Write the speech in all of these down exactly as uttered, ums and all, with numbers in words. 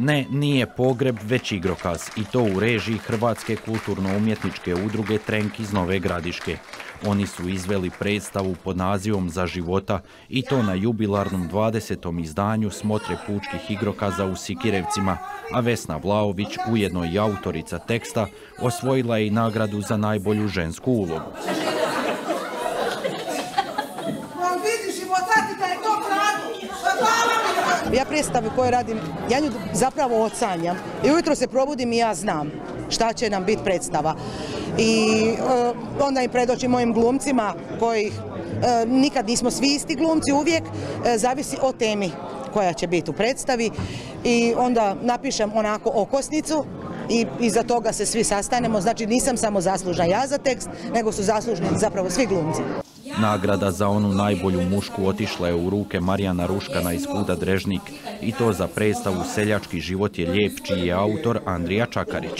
Ne, nije pogreb, već igrokaz, i to u režiji Hrvatske kulturno-umjetničke udruge Trenk iz Nove Gradiške. Oni su izveli predstavu pod nazivom Za života i to na jubilarnom dvadesetom izdanju Smotre pučkih igrokaza u Sikirevcima, a Vesna Vlaović, ujedno i autorica teksta, osvojila je i nagradu za najbolju žensku ulogu. Ja predstavu koju radim, ja nju zapravo odsanjam i ujutro se probudim i ja znam šta će nam biti predstava. I e, onda im predočim mojim glumcima kojih e, nikad nismo svi isti glumci, uvijek e, zavisi o temi koja će biti u predstavi i onda napišem onako okosnicu i iza toga se svi sastanemo, znači nisam samo zaslužna ja za tekst, nego su zaslužni zapravo svi glumci. Nagrada za onu najbolju mušku otišla je u ruke Marijana Ruškana iz Kuda Drežnik i to za predstavu Seljački život je lijep, čiji je autor Andrija Čakarić.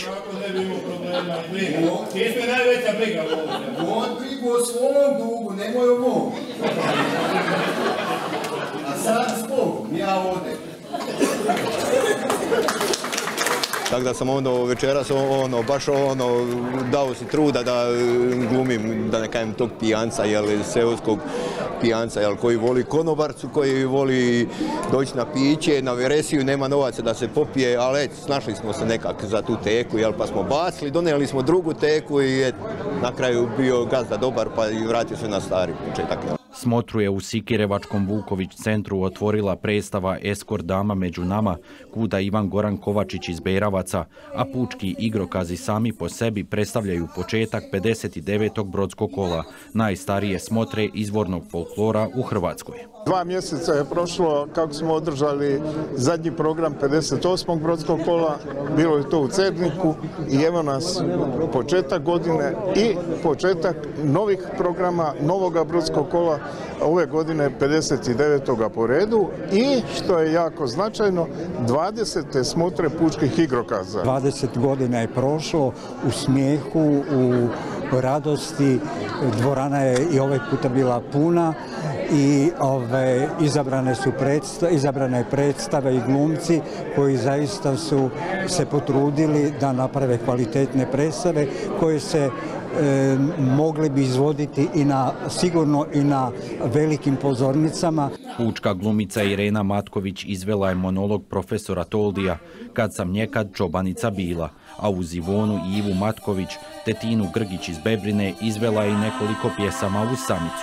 Tako da sam ono večeras ono, baš ono, dao si truda da glumim, da ne kažem tog pijanca, jel, seoskog pijanca, jel, koji voli konobarcu, koji voli doći na piće, na veresiju, nema novaca da se popije, ali et, snašli smo se nekak za tu teku, jel, pa smo bacili, donijeli smo drugu teku i et, na kraju bio gazda dobar pa i vratio se na stari početak. Jel. Smotru je u Sikirevačkom Vuković centru otvorila predstava Eskort dama među nama, kuda Ivan Goran Kovačić iz Beravaca, a pučki igrokazi sami po sebi predstavljaju početak pedeset devetog brodskog kola, najstarije smotre izvornog folklora u Hrvatskoj. Dva mjeseca je prošlo kako smo održali zadnji program pedeset osmog brodskog kola, bilo je to u Cerniku i evo nas početak godine i početak novih programa, novoga brodskog kola, ove godine pedeset devetoga po redu i što je jako značajno, dvadesete smotre pučkih igrokaza. dvadeset godina je prošlo u smijehu, u radosti, dvorana je i ovaj puta bila puna i ove, izabrane su predstave, izabrane predstave i glumci koji zaista su se potrudili da naprave kvalitetne predstave koje se E, mogli bi izvoditi i na, sigurno i na velikim pozornicama. Pučka glumica Irena Matković izvela je monolog profesora Toldija Kad sam njekad čobanica bila, a uz Ivonu i Ivu Matković te Tinu Grgić iz Bebrine izvela je i nekoliko pjesama uz samicu.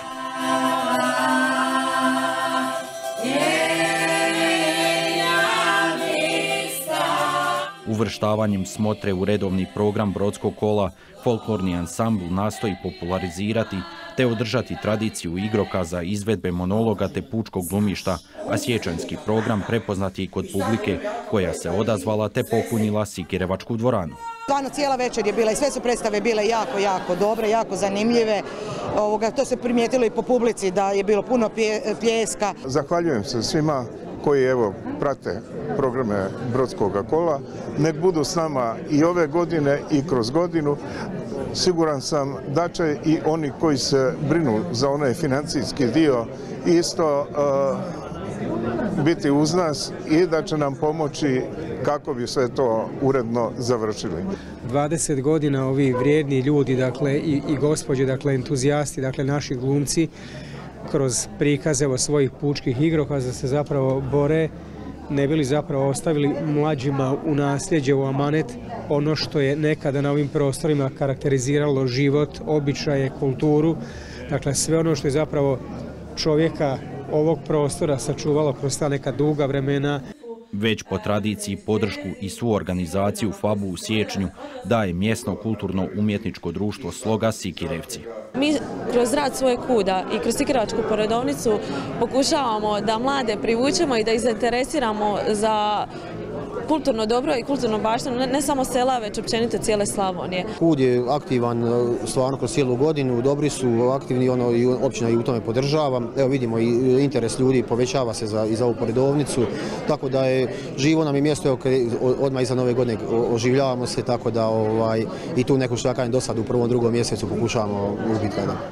Uvrštavanjem smotre u redovni program brodskog kola, folklorni ansambl nastoji popularizirati te održati tradiciju igrokaza, izvedbe monologa te pučkog glumišta, a sječanjski program prepoznat je i kod publike koja se odazvala te popunila Sikirevačku dvoranu. Stvarno cijela večer je bila i sve su predstave bile jako, jako dobre, jako zanimljive. Ovoga, to se primijetilo i po publici da je bilo puno pljeska. Zahvaljujem se svima koji evo prate programe brodskog kola. Nek budu s nama i ove godine i kroz godinu. Siguran sam da će i oni koji se brinu za onaj financijski dio isto uh, biti uz nas i da će nam pomoći kako bi sve to uredno završili. dvadeset godina ovi vrijedni ljudi, dakle i, i gospođe, dakle entuzijasti, dakle naši glumci kroz prikaze evo, svojih pučkih igrokaza se zapravo bore, ne bi li zapravo ostavili mlađima u nasljeđe, u amanet, ono što je nekada na ovim prostorima karakteriziralo život, običaje, kulturu, dakle sve ono što je zapravo čovjeka ovog prostora sačuvalo kroz ta neka duga vremena. Već po tradiciji podršku i suorganizaciju Fabu u siječnju daje mjesno kulturno-umjetničko društvo Sloga Sikirevci. Mi kroz rad svoje kuda i kroz Sikirevačku poredovnicu pokušavamo da mlade privučemo i da ih zainteresiramo za kulturno dobro i kulturno baštinu, ne, ne samo sela, već općenito cijele Slavonije. Kud je aktivan stvarno kroz cijelu godinu, dobri su aktivni, ono, i općina i u tome podržava. Evo vidimo i interes ljudi povećava se za, i za ovu poredovnicu, tako da je živo nam je mjesto, evo, odmah iza nove godine oživljavamo se, tako da ovaj, i tu neku što ja kažem dosad u prvom, drugom mjesecu pokušavamo ubiti kada.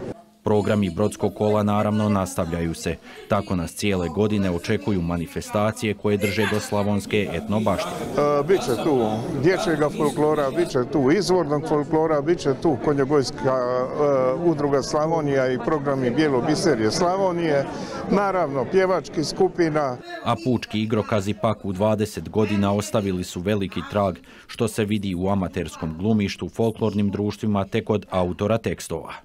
Programi Brodskog kola naravno nastavljaju se. Tako nas cijele godine očekuju manifestacije koje drže do slavonske etno baštine. Biće tu dječjega folklora, biće tu izvornog folklora, biće tu konjogojska udruga Slavonija i programi Bijelo-biserje Slavonije, naravno pjevačkih skupina. A pučki igrokazi pak u dvadeset godina ostavili su veliki trag, što se vidi u amaterskom glumištu, folklornim društvima te kod autora tekstova.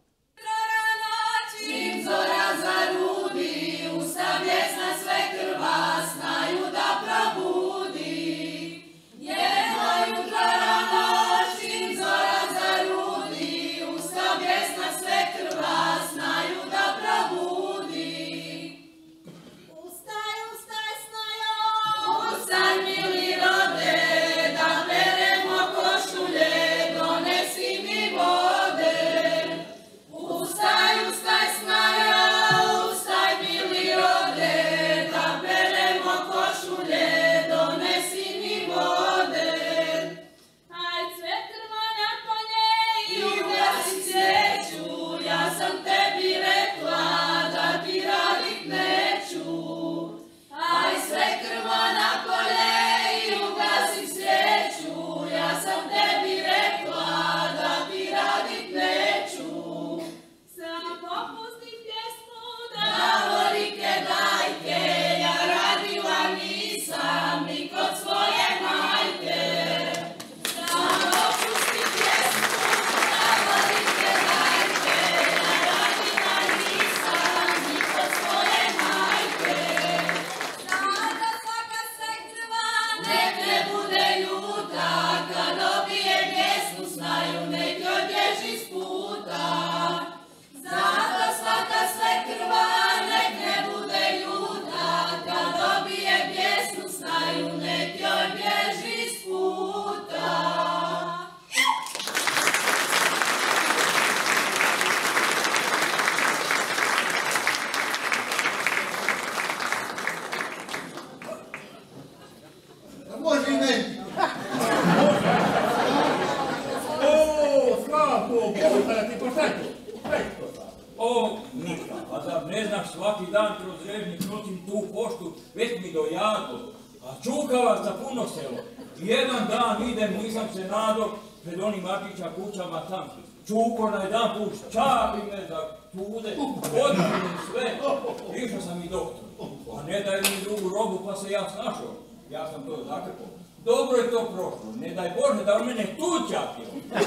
O, Nika, a zar ne znaš, svaki dan kroz Režnik nosim tu poštu, već mi dojado, a čukava za puno selo. Jedan dan idem, nisam se nado, pred onim Martića kućama tam. Čuko na jedan put, čapi me za tude, odmah sve. Išao sam i doktor, a ne daj mi drugu robu pa se ja snašao. Ja sam to zakrpao. Dobro je to prošlo, ne daj Bože da on mene tu čapio.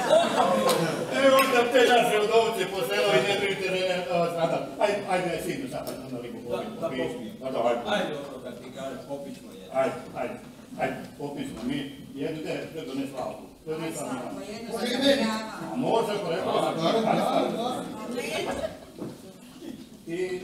Evo onda te naše udovce po selu i ne brinite žene strada. Ajde, ajde, sinu zapad na ligu popić. Da popijem. Ajde, dobro, kad ti kažeš, popit ćemo jedan. Ajde, ajde, ajde, popit ćemo mi. Jednu te, sve do ne slavu. Sve ne slavu. A može, ako rekao. I...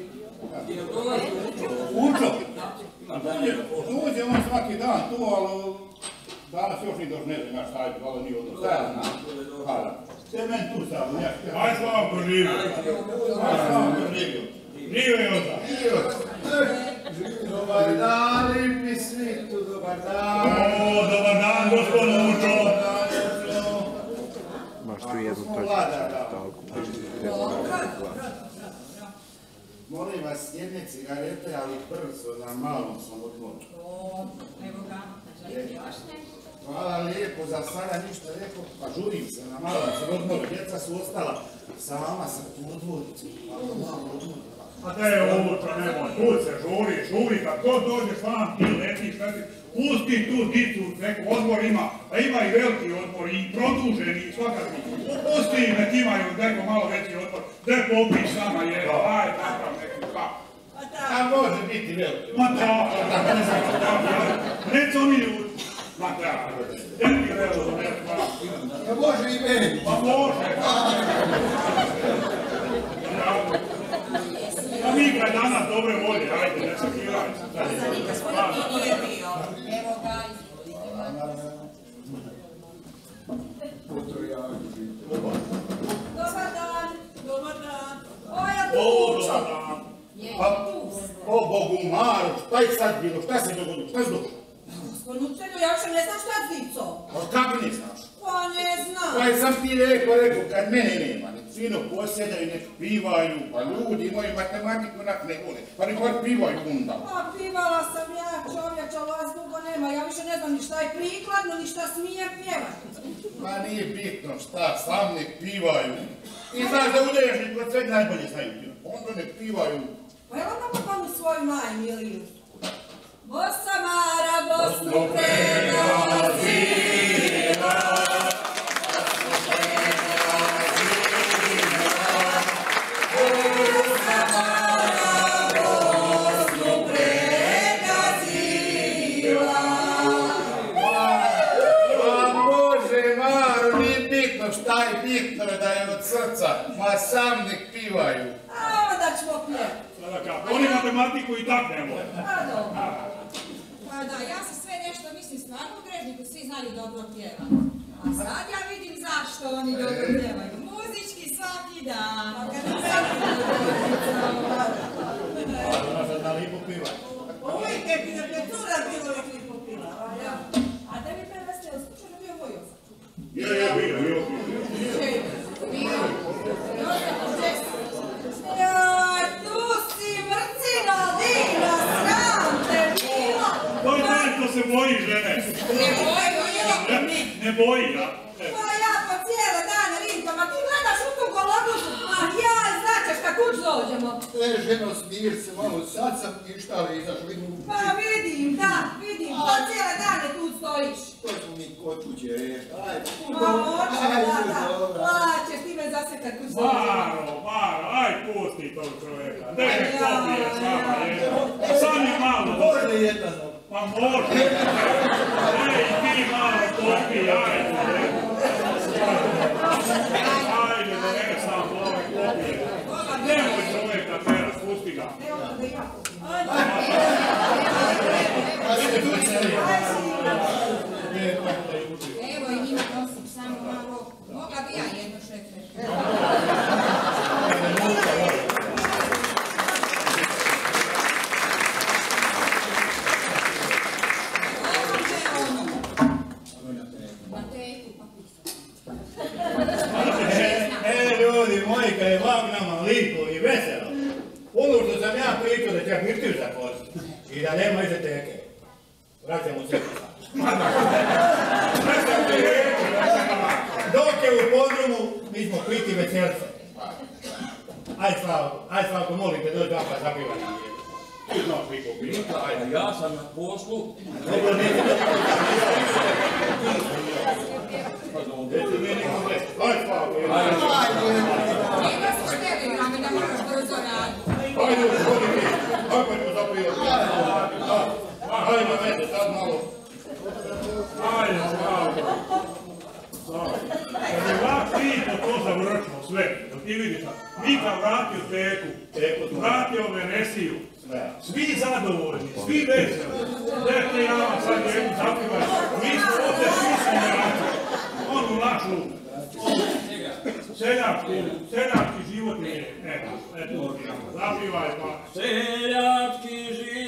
Učo. Uđe on svaki dan tu, ali danas još ni doš ne znam ja šta je, ali nije odnos. Šta ja znam? Hvala. Sve meni tu stavno, ja. Aj slavam poživio. Aj slavam poživio. Živio je onda. Dobar dan, lipi svitu, dobar dan. O, dobar dan, gospod Učo. Maš tu jednu točku. Molim vas, jedne cigarete, ali brzo, na malom sam odmoru. Evo ga, želite još nešto? Hvala lijepo, za sada ništa rekao, pa žurim se na malom sam odmoru. Djeca su ostala sama sa tu odvoricom, malo malo odmoru. A te je ovo, to nemoj, tu se žuri, žuri, kad god dođeš vam, ti letiš, letiš. Pusti tu dicu, neko odmor ima, a ima i veliki odmor, i produženi, i svakakvi. Pusti im, nek imaju neko malo veći odmor, da popiš sama jedno, aj, takav neki kap. A može biti veliki. Ma tako, tako ne znam, ne co mi ljudi. Ma tako, veliki veliki, ne znam. Pa može i meni. Pa može. A mi ga danas dobre volje, ajde, ne sakiraj. Evo ga, izvolite. Dobar dan, dobar dan. O, ja tu učo. O, Bogu Maru, šta je sad bilo, šta se dogodilo, šta se dogodilo? Gospodin Učenu, ja uopće ne znam šta zvico. Pa kako ne znaš? Pa ne znam. Pa sam ti rekao, rekao, kad mene nema, fino posjedaju, nek pivaju, pa ljudi imaju matematiku, onak ne vole, pa nek bar pivaju onda. Pa pivala sam ja, čovječ, ali vas dugo nema, ja više ne znam ni šta je prikladno, ni šta smije pjevati. Ma nije bitno šta, sam nek pivaju. I znaš da udežnik od sveg najbolje znaju pivati, onda nek pivaju. Pa evo nam panu svoju najmiliju. Bossa Mara, Bosnu pregaziva. Šta je bitno da je od srca, ma sam nek pivaju. A onda ćemo pjevati. Oni matematiku i tak ne vole. Pa dobro. Pa da, ja se sve nešto mislim stvarno u Drežniku, svi znaju dobro pjevati. A sad ja vidim zašto oni dobro pjevaju. Muzički svaki dan. Pa kad ne svaki dan. A ona sad da lipo piva. Uvijek je cura bilo uvijek lipo piva. A da mi preveste, slučajno bio Vojosa? Je, je, bio, bio. Joj, tu si mrcino, Dina, sram te bilo! To je taj ko se boji žene. Ne boji, ne boji, ja. Pa ja po cijele dane rinkam, a ti gledaš u tu golobuzu, a ja značeš kad kuć dođemo. E, ženo, smir se malo, sad sam išta izašao, vidim. Pa vidim, da, vidim, po cijele dane tu stojiš. To smo mi kod kuće rešti, ajde. Ma oče, da, da, plaćeš, ti me zasekat kuć dođemo. Maro, Maro, aj pusti tog čovjeka. Ne me popiješ nama jedno. Sam je malo. Može jedna znam. Pa može. Ej, ti malo popij, ajde. Ajde, da ne sam ovaj popije. Nemoj čovjeka teraz, pusti ga. Evo i njima nosim samo malo. Mogla bi ja jedno šetre. E, ljudi moji, kad je vam nama lipo i veselo, ono što sam ja pričao da će mirtiv zakosti i da nema izeteke, vraćamo se. Dok je u podrumu, mi smo piti večerce. Aj Slavko, aj Slavko, molim te, dođi dvapa zapivati. Ti znaš liko pita, ajde, ja sam na poslu. Dobro, neće da tako zapivati. Aj Slavko, ajde. Njega se šteli, rame da moraš brzo raditi. Ajde, vodi mi, ajde ćemo zapivati. Ajde, mene, sad malo. Ajde, Slavko. Kad je ovak lipo to završimo sve, da ti vidiš, Mika vratio teku, vratio Venesiju, svi zadovoljni, svi veseli. Dete ja vam sad jednu zapivaj, mi smo ovdje svi se ne vraćali. Onu našu seljačku, seljački život je, eto, eto, zapivaj pa. Seljački život.